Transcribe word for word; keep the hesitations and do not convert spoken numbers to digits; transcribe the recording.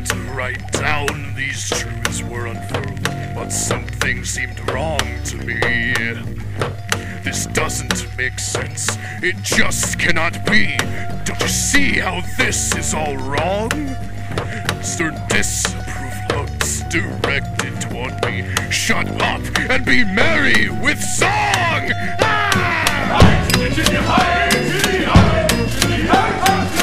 sat right down, these truths were unfurled, but something seemed wrong to me. This doesn't make sense, it just cannot be. Don't you see how this is all wrong? Stern disapproval looks directed toward me. Shut up and be merry with song! Ah!